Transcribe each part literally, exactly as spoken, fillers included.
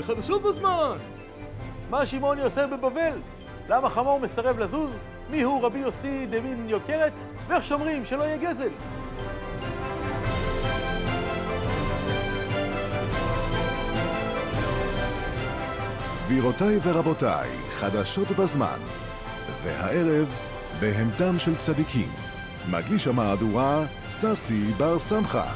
בחדשות בזמן! מה שמעוני עושה בבבל? למה חמור מסרב לזוז? מי הוא רבי יוסי דמין יוקרת? ואיך שומרים שלא יהיה גזל? גבירותיי ורבותיי, חדשות בזמן. והערב, בהמתם של צדיקים. מגיש המהדורה, ססי בר סמכה.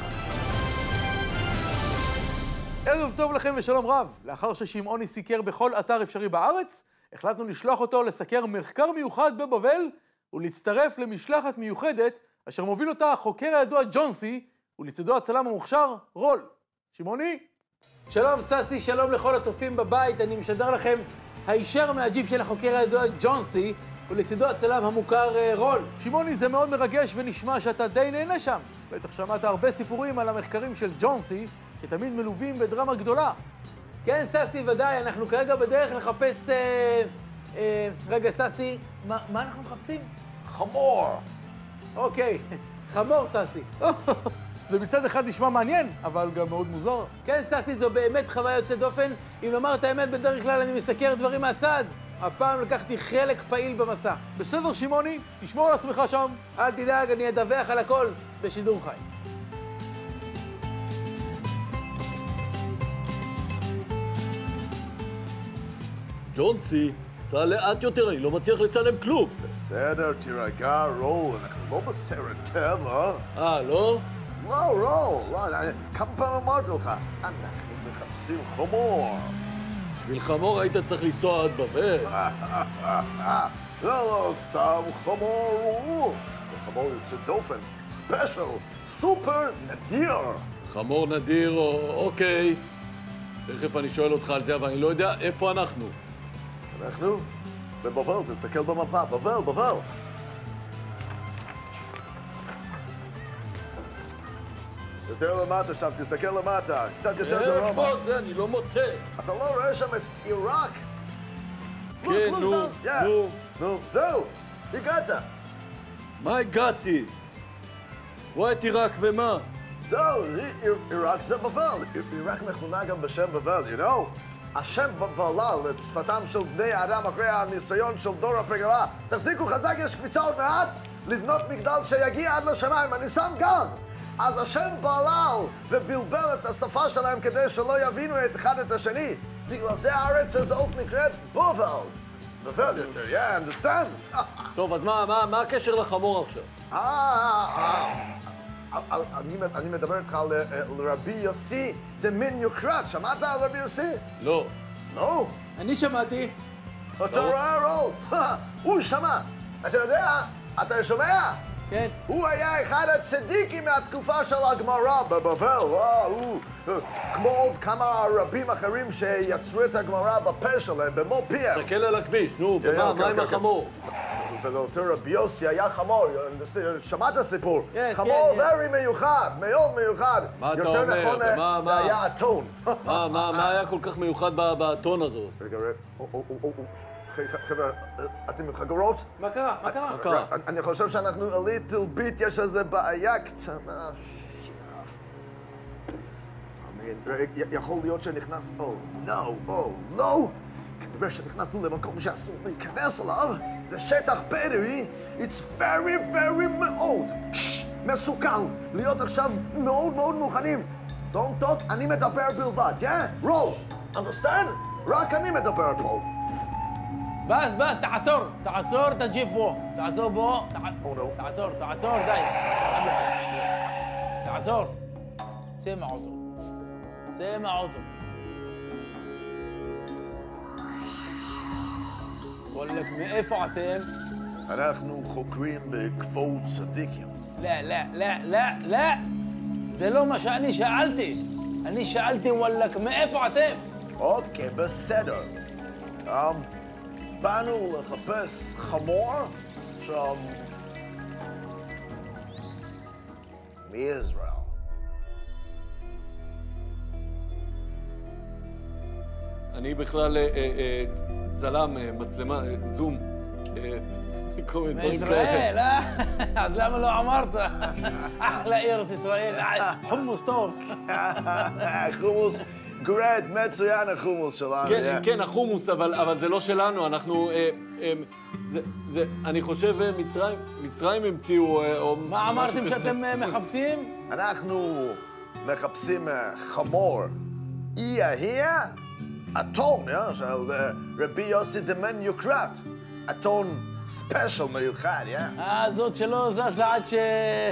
ערב טוב לכם ושלום רב. לאחר ששמעוני סיקר בכל אתר אפשרי בארץ, החלטנו לשלוח אותו לסקר מחקר מיוחד בבבל ולהצטרף למשלחת מיוחדת אשר מוביל אותה החוקר הידוע ג'ונסי ולצדו הצלם המוכשר רול. שמעוני? שלום ססי, שלום לכל הצופים בבית. אני משדר לכם הישר מהג'יפ של החוקר הידוע ג'ונסי ולצדו הצלם המוכר רול. שמעוני, זה מאוד מרגש ונשמע שאתה די נהנה שם. בטח שמעת הרבה סיפורים על המחקרים של ג'ונסי שתמיד מלווים בדרמה גדולה. כן, ססי, ודאי, אנחנו כרגע בדרך לחפש... אה, אה, רגע, ססי, מה, מה אנחנו מחפשים? חמור. אוקיי, חמור, ססי. זה מצד אחד נשמע מעניין, אבל גם מאוד מוזר. כן, ססי, זו באמת חוויה יוצאת דופן. אם לומר את האמת, בדרך כלל אני מסקר דברים מהצד. הפעם לקחתי חלק פעיל במסע. בסדר, שמעוני, תשמור על עצמך שם. אל תדאג, אני אדווח על הכל בשידור חי. ג'ונסי, סע לאט יותר, אני לא מצליח לצלם כלום. בסדר, תירגע, רול, אנחנו לא בסרט טבע. אה, לא? לא, רול, לא, אני- כמה פעמים אמרתי לך, אנחנו מחפשים חמור. בשביל חמור היית צריך לנסוע עד בבל. לא, לא, סתם חמור. זה חמור יוצא דופן, ספיישל, סופר נדיר. חמור נדיר או... אוקיי. תכף אני שואל אותך על זה, אבל אני לא יודע איפה אנחנו. אנחנו בבבל, תסתכל במפה, בבל, בבל. יותר למטה שם, תסתכל למטה, קצת יותר דרומה. איפה זה? אני לא מוצא. אתה לא רואה שם את עיראק? כן, נו, נו. נו, זהו, הגעת. מה הגעתי? רואה את עיראק ומה? זהו, עיראק זה בבל. עיראק מכונה גם בשם בבל, you know? השם בבל את שפתם של בני האדם אחרי הניסיון של דור הפגרה. תחזיקו חזק, יש קפיצה עוד מעט לבנות מגדל שיגיע עד לשמיים. אני שם גז. אז השם בלל ובלבל את השפה שלהם כדי שלא יבינו את אחד את השני. בגלל זה הארץ הזאת נקראת בבל. בבל יותר, yeah, understand? טוב, אז מה, מה, מה הקשר לחמור עכשיו? אה, אה, אה, אני מדבר איתך על רבי יוסי דמין יוקרת. שמעת על רבי יוסי? לא. לא? אני שמעתי. אתה רואה רול? הוא שמע. אתה יודע, אתה שומע? כן. הוא היה אחד הצדיקים מהתקופה של הגמרא בבבל, הוא, כמו עוד כמה רבים אחרים שיצרו את הגמרא בפה שלהם, במו פיהם. תסתכל על הכביש, נו, ומה, מה עם החמור? ולאותו רבי יוסי היה חמור, שמעת סיפור? כן, חמור כן, very מיוחד, מאוד מיוחד. מה אתה יותר אומר? נכון, ומה, זה מה? היה הטון. מה, מה, מה היה כל כך מיוחד בטון הזאת? רגע, רגע, חבר'ה, אתם עם חגורות? מה קרה? מה קרה? מה קרה? אני חושב שאנחנו a little bit, יש איזו בעיה קטנה. יכול להיות שנכנס... או, לא, או, לא! כנראה שנכנסנו למקום שאסור להיכנס אליו. זה שטח בדואי. It's very very מאוד מסוכן להיות עכשיו מאוד מאוד מוכנים. Don't talk, אני מדבר בלבד, yeah? roll! understand? רק אני מדבר פה. בס, בס, תעצור, תעצור את הג'יפ בו, תעצור בו, תעצור, תעצור, די. תעצור. צא מהאוטו. צא מהאוטו. וואלק, מאיפה אתם? אנחנו חוקרים בכפור צדיקים. לא, לא, לא, לא, לא. זה לא מה שאני שאלתי. אני שאלתי, וואלק, מאיפה אתם? אוקיי, בסדר. באנו לחפש חמור שם מישראל. אני בכלל צלם, מצלמה, זום, כל מיני דברים כאלה. מישראל, אה? אז למה לא אמרת? אחלה ארץ ישראל, חומוס טוב. חומוס גרייט, מצוין החומוס שלנו. כן, כן, החומוס, אבל זה לא שלנו, אנחנו... זה, אני חושב, מצרים, מצרים המציאו... מה אמרתם שאתם מחפשים? אנחנו מחפשים חמור. אי ההיא, אתון, של רבי יוסי דמן יוקרת. אתון ספיישל מיוחד, יא? אה, זאת שלא זזה עד ש...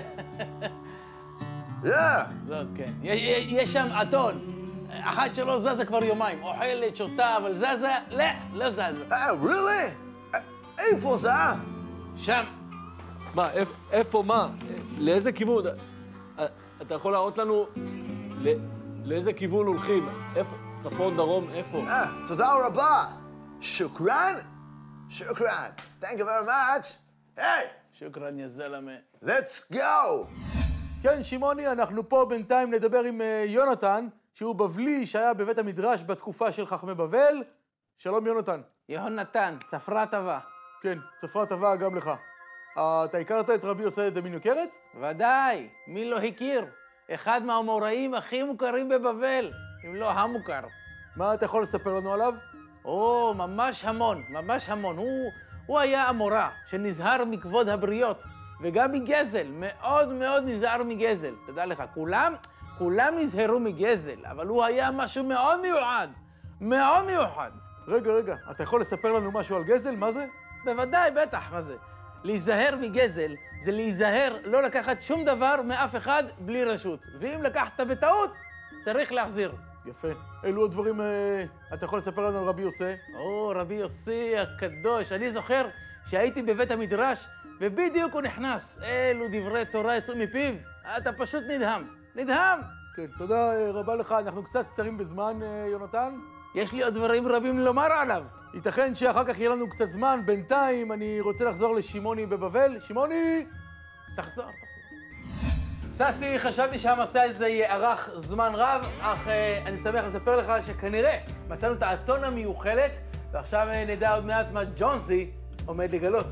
יא! זאת, כן. יש שם אתון. אחת שלא זזה כבר יומיים. אוכלת, שותה, אבל זזה, לא, לא זזה. אה, really? איפה זה? שם. מה, איפה, מה? לאיזה כיוון? אתה יכול להראות לנו לאיזה כיוון הולכים? איפה? צפון, דרום, איפה? אה, תודה רבה. שוקרן? שוקרן. Thank you very much. היי! שוקרן, יא זלמה. Let's go! כן, שמעוני, אנחנו פה בינתיים נדבר עם יונתן, שהוא בבלי שהיה בבית המדרש בתקופה של חכמי בבל. שלום, יונתן. יהונתן, צפרה טובה. כן, צפרה טובה גם לך. אתה הכרת את רבי יוסי דמן יוקרת? ודאי, מי לא הכיר? אחד מהאמוראים הכי מוכרים בבבל, אם לא המוכר. מה אתה יכול לספר לנו עליו? או, ממש המון, ממש המון. הוא, הוא היה אמורא שנזהר מכבוד הבריות, וגם מגזל, מאוד מאוד נזהר מגזל. תדע לך, כולם, כולם נזהרו מגזל, אבל הוא היה משהו מאוד מיוחד, מאוד מיוחד. רגע, רגע, אתה יכול לספר לנו משהו על גזל? מה זה? בוודאי, בטח, מה זה? להיזהר מגזל זה להיזהר לא לקחת שום דבר מאף אחד בלי רשות. ואם לקחת בטעות, צריך להחזיר. יפה. אילו הדברים אה, אתה יכול לספר לנו על רבי יוסי? או, רבי יוסי הקדוש. אני זוכר שהייתי בבית המדרש, ובדיוק הוא נכנס. אלו דברי תורה יצאו מפיו. אתה פשוט נדהם. נדהם! כן, תודה רבה לך. אנחנו קצת קצרים בזמן, יונתן. יש לי עוד דברים רבים לומר עליו. ייתכן שאחר כך יהיה לנו קצת זמן. בינתיים אני רוצה לחזור לשמעוני בבבל. שמעוני! תחזור, תחזור. ססי, חשבתי שהמסע הזה יארך זמן רב, אך אה, אני שמח לספר לך שכנראה מצאנו את האתון המיוחלת, ועכשיו אה, נדע עוד מעט מה ג'ונסי עומד לגלות.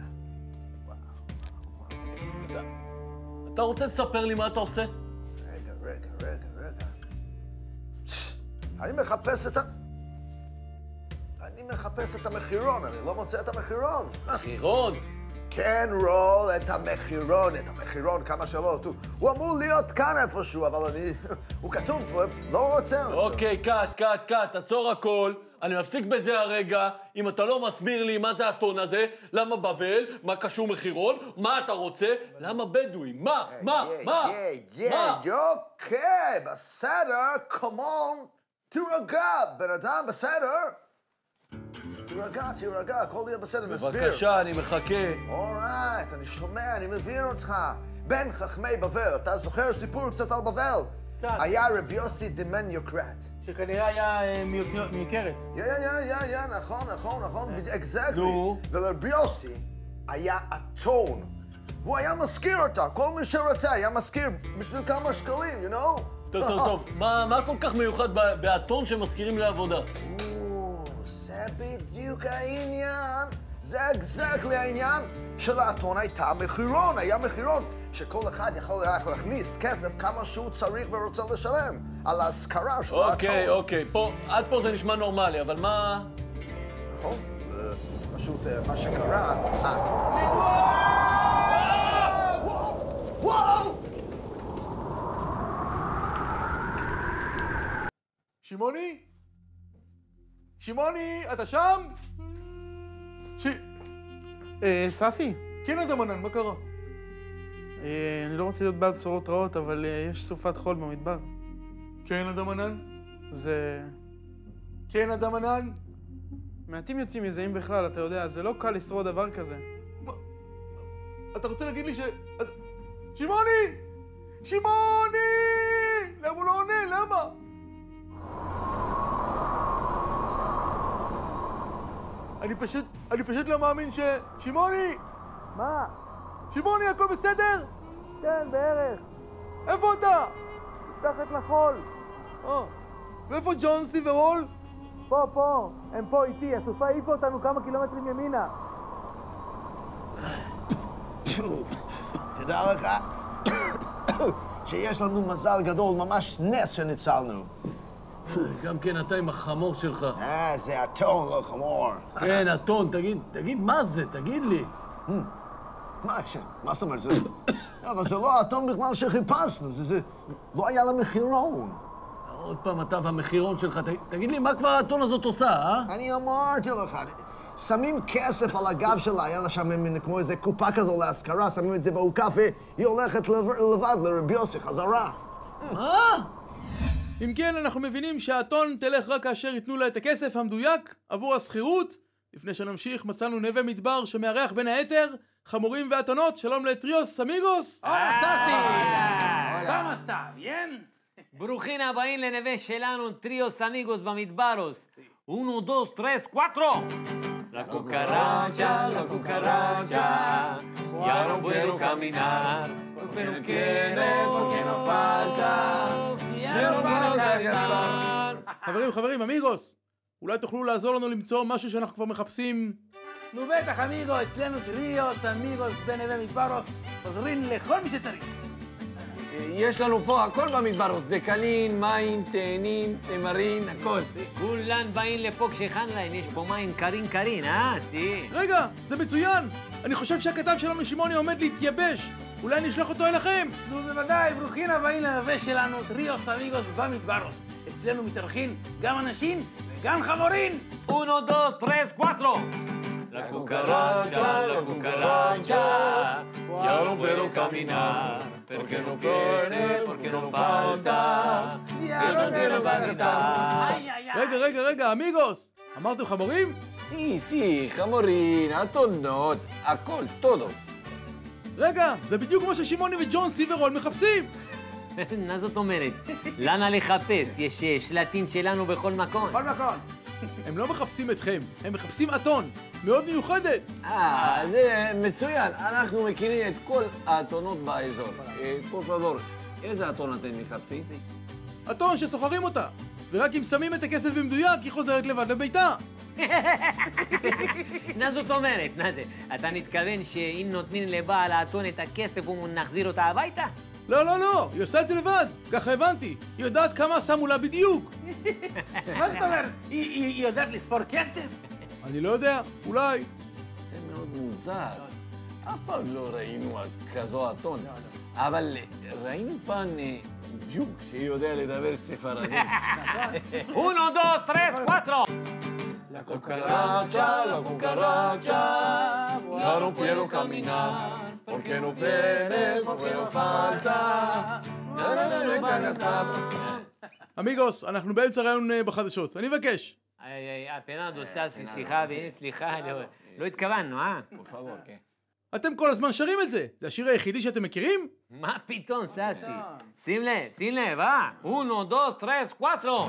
אתה רוצה לספר לי מה אתה עושה? רגע, רגע, רגע, רגע. אני מחפש את ה... אני מחפש את המחירון, אני לא מוצא את המחירון. מחירון? כן, רול, את המחירון, את המחירון, כמה שאלות. הוא, הוא אמור להיות כאן איפשהו, אבל אני... הוא כתוב פה, לא רוצה. אוקיי, קאט, קאט, קאט, תעצור הכל. אני מפסיק בזה הרגע. אם אתה לא מסביר לי מה זה הטון הזה, למה בבל, מה קשור מחירון, מה אתה רוצה, למה בדואים, מה, מה, מה, מה? אוקיי, בסדר, קומון, תירגע, בן אדם, בסדר. תירגע, תירגע, הכל יהיה בסדר, נסביר. בבקשה, אני מחכה. אורייט, אני שומע, אני מבין אותך. בין חכמי בבל, אתה זוכר סיפור קצת על בבל? קצת. היה רבי יוסי דמן יוקרת. שכנראה היה מיוקרת. יא, יא, יא, יא, נכון, נכון, נכון, אקזקטלי. נו. ורבי יוסי היה אתון. הוא היה מזכיר אותה, כל מי שרצה היה מזכיר בשביל כמה שקלים, you know? טוב, טוב, טוב. מה כל כך מיוחד באתון שמזכירים לעבודה? זה בדיוק העניין, זה אקזקטלי העניין של האתון. הייתה מחירון, היה מחירון שכל אחד יכול להכניס כסף כמה שהוא צריך ורוצה לשלם על ההשכרה של האתון. אוקיי, אוקיי, פה, עד פה זה נשמע נורמלי, אבל מה... נכון, פשוט מה שקרה, האתון... וואו! שמעוני? שמעוני, אתה שם? ש... אה, ססי? כן, אדם ענן, מה קרה? אה, אני לא רוצה להיות בעל בשורות רעות, אבל אה, יש סופת חול במדבר. כן, אדם ענן? זה... כן, אדם ענן? מעטים יוצאים מזה, אם בכלל, אתה יודע, זה לא קל לשרוד דבר כזה. מה? אתה רוצה להגיד לי ש... שמעוני! שמעוני! למה הוא לא עונה? למה? אני פשוט, אני פשוט לא מאמין ש... שמעוני! מה? שמעוני, הכל בסדר? כן, בערך. איפה אתה? מתחת לחול. אה, ואיפה ג'ונסי ורול? פה, פה. הם פה איתי. הסופה העיפה אותנו כמה קילומטרים ימינה. תדע לך שיש לנו מזל גדול, ממש נס שניצלנו. גם כן אתה עם החמור שלך. אה, זה אתון, לא חמור. כן, אתון, תגיד, תגיד מה זה, תגיד לי. מה, מה זאת אומרת? זה... אבל זה לא האתון בכלל שחיפשנו, זה, זה לא היה למחירון. עוד פעם אתה והמחירון שלך, תגיד לי, מה כבר האתון הזאת עושה, אה? אני אמרתי לך, שמים כסף על הגב שלה, היה לה שם כמו איזה קופה כזו להשכרה, שמים את זה בעוקף והיא הולכת לבד לרבי יוסי חזרה. מה? אם כן, אנחנו מבינים שהאתון תלך רק כאשר ייתנו לה את הכסף המדויק עבור השכירות. לפני שנמשיך, מצאנו נווה מדבר שמארח בין היתר חמורים ואתונות. שלום לטריוס אמיגוס. הולה סאסי! כמה סתם, ין? ברוכים הבאים לנווה שלנו, טריוס אמיגוס במדברוס. Uno, dos, tres, cuatro. La cucaracha, la cucaracha, ya no puedo caminar, porque no quiere, porque no falta, ya no puedo gastar. חברים, חברים, אמיגוס, אולי תוכלו לעזור לנו למצוא משהו שאנחנו כבר מחפשים? נו בטח, אמיגו, אצלנו טריוס אמיגוס בנווה מדברוס עוזרים לכל מי שצריך. יש לנו פה הכל במדברות, דקלין, מים, תאנים, תמרים, הכל. כולן באים לפה כשחן להם, יש פה מים קרין קרין, אה? סי. רגע, זה מצוין! אני חושב שהכתב שלנו שמעוני עומד להתייבש. אולי נשלח אותו אליכם? נו בוודאי, ברוכים הבאים לנווה שלנו, טריוס אמיגוס במדברוס. אצלנו מתארחים גם אנשים וגם חמורים. Uno, dos, tres, cuatro. La cucaracha, la cucaracha, ya no puedo caminar, porque no quiere, porque no falta, ya no quiero gastar. רגע, רגע, רגע, אמיגוס! אמרתם חמורים? סי, סי, חמורין, אתונות, הכל, טודו. רגע, זה בדיוק כמו ששמעוני וג'ון סיברול מחפשים! מה זאת אומרת? למה לחפש? יש שלטים שלנו בכל מקום. בכל מקום. הם לא מחפשים אתכם, הם מחפשים אתון, מאוד מיוחדת. אה, זה מצוין. אנחנו מכירים את כל האתונות באזור. פור פאבור, איזה אתון אתם מחפשים? אתון שסוחרים אותה, ורק אם שמים את הכסף במדויק, היא חוזרת לבד לביתה. מה זאת אומרת? מה זה? אתה מתכוון שאם נותנים לבעל האתון את הכסף ונחזיר אותה הביתה? לא, לא, לא, היא עושה את זה לבד, ככה הבנתי. היא יודעת כמה שמו לה בדיוק. מה זאת אומרת? היא יודעת לספור כסף? אני לא יודע, אולי. זה מאוד מוזר. אף פעם לא ראינו כזו אתון. אבל ראינו פעם ג'וק שיודע לדבר ספרדית. Uno, dos, tres, cuatro. La cucaracha, la cucaracha, ya no quiero caminar, porque no viene, porque no falta, ya no quiero gastar. אמיגוס, אנחנו באמצע רעיון בחדשות, אני מבקש. פרננדו, סאסי, סליחה, סליחה, לא התכוונו, אה? אתם כל הזמן שרים את זה, זה השיר היחידי שאתם מכירים? מה פתאום, סאסי? שים לב, שים לב, אה? Uno, dos, tres, cuatro.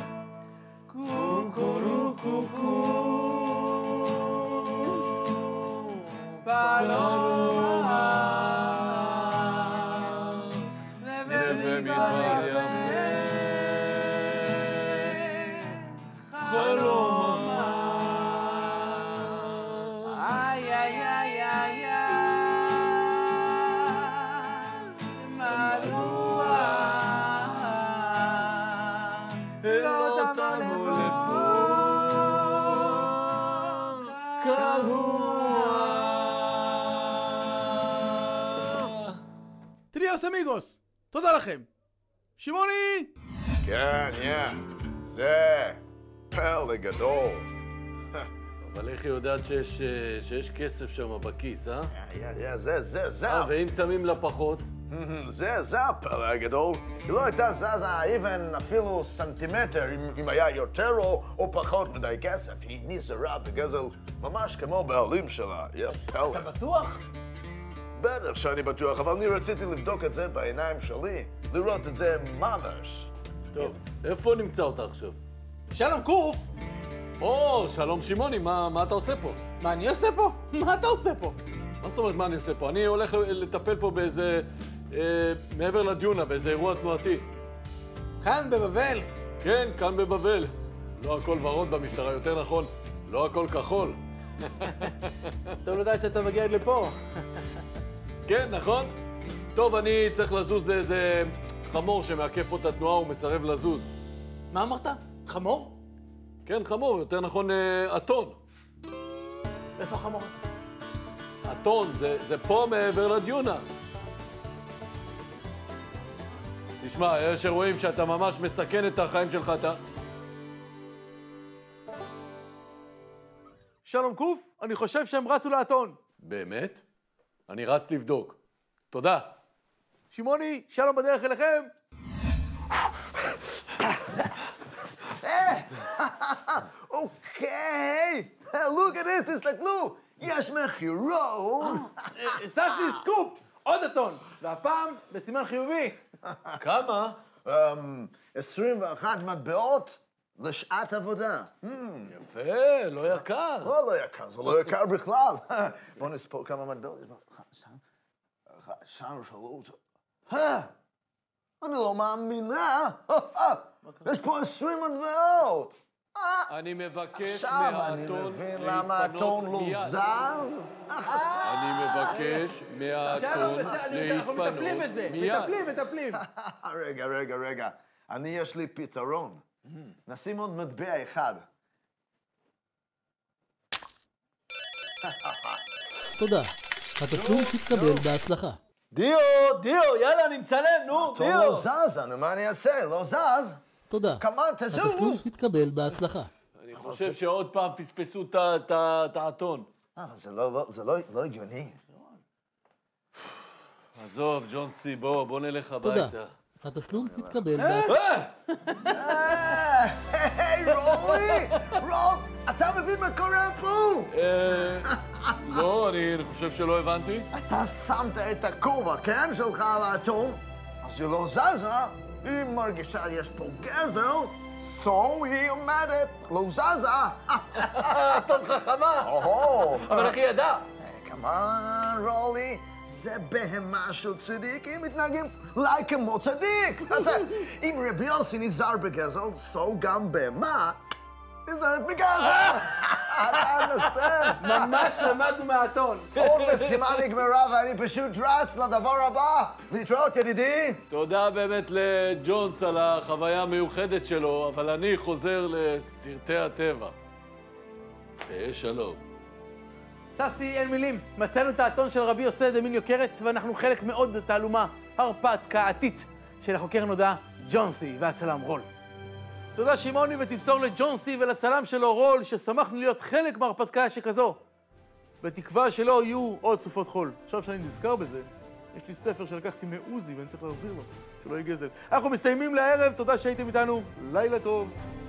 טריוס אמיגוס, תודה לכם. שמעוני! כן, יא, זה פלא גדול. אבל איך היא יודעת שיש, שיש כסף שם בכיס, אה? יא, יא, זה, זה, זה. אה, ואם שמים לה פחות? זה, זה הפלא הגדול. היא לא הייתה זזה even אפילו סנטימטר אם, אם היה יותר או, או פחות מדי כסף. היא נזהרה בגזל ממש כמו בעלים שלה. יא, פלא. אתה בטוח? בטח שאני בטוח, אבל אני רציתי לבדוק את זה בעיניים שלי, לראות את זה ממש. טוב, איפה נמצא אותה עכשיו? שלום קוף! או, שלום שמעוני, מה, מה אתה עושה פה? מה אני עושה פה? מה אתה עושה פה? מה זאת אומרת מה אני עושה פה? אני הולך לטפל פה באיזה... אה, מעבר לדיונה, באיזה אירוע תנועתי. כאן בבבל? כן, כאן בבבל. לא הכל ורוד במשטרה, יותר נכון, לא הכל כחול. טוב לדעת שאתה מגיע עד לפה. כן, נכון? טוב, אני צריך לזוז לאיזה חמור שמעקף פה את התנועה ומסרב לזוז. מה אמרת? חמור? כן, חמור, יותר נכון, אה, אתון. איפה החמור הזה? אתון, זה, זה פה מעבר לדיונה. תשמע, יש אירועים שאתה ממש מסכן את החיים שלך, אתה... שלום קוף, אני חושב שהם רצו לאתון. באמת? אני רץ לבדוק. תודה. שמעוני, שלום בדרך אליכם. אוקיי, look at this, תסתכלו, יש מחירון. ססי, סקופ, עוד אתון, והפעם בסימן חיובי. כמה? עשרים ואחת מטבעות לשעת עבודה. יפה, לא יקר. לא, לא יקר, זה לא יקר בכלל. בואו נספור כמה מטבעות. שם, שלוש... אני לא מאמינה. יש פה עשרים מטבעות. אני מבקש עכשיו אני מהאתון מבין למה האתון לא מיד. זז. אני מבקש שלום, מהאתון בסדר, אנחנו מטפלים להתפנות בזה. מיד. מטפלים, מטפלים. רגע, רגע, רגע. אני, יש לי פתרון. נשים עוד מטבע אחד. תודה. התשלום תתקבל בהצלחה. דיו, דיו, יאללה, אני מצלם, נו, האתון לא זז, נו, מה אני אעשה? לא זז. תודה. כמה, תזוז. התשלום תתקבל בהצלחה. אני חושב שעוד פעם פספסו את ה- את ה- את האתון. אה, זה לא, לא, זה לא, לא הגיוני. עזוב, ג'ונסי, בוא, בוא נלך תודה. הביתה. התשלום תתקבל בהצלחה. אה! היי, רולי! רול, אתה מבין מה קורה פה? אה, לא, אני אני חושב שלא הבנתי. אתה שמת את הכובע, כן, שלך על האתון, אז היא לא זזה. היא מרגישה יש פה גזל, so היא עומדת, לא זזה. אתון חכמה! או-הו. אבל איך היא ידעה? כמובן, רולי, זה בהמה של צדיק, הם מתנהגים אולי כמו צדיק. אז אם רבי יוסי נזהר בגזל, so גם בהמה נזהרת בגזל. אתה מסתם. ממש למדנו מהאתון. עוד משימה נגמרה ואני פשוט רץ לדבר הבא. להתראות, ידידי. תודה באמת לג'ונס על החוויה המיוחדת שלו, אבל אני חוזר לסרטי הטבע. תהיה שלום. ססי, אין מילים. מצאנו את האתון של רבי יוסי דמיניו קרץ, ואנחנו חלק מאוד תעלומה הרפתקאתית של החוקר הנודע ג'ונסי והצלם רול. תודה שמעוני, ותמסור לג'ונסי ולצלם שלו רול, ששמחנו להיות חלק מהרפתקה שכזו. בתקווה שלא יהיו עוד סופות חול. עכשיו שאני נזכר בזה, יש לי ספר שלקחתי מעוזי ואני צריך להחזיר לו, שלא יהיה גזל. אנחנו מסיימים לערב, תודה שהייתם איתנו, לילה טוב.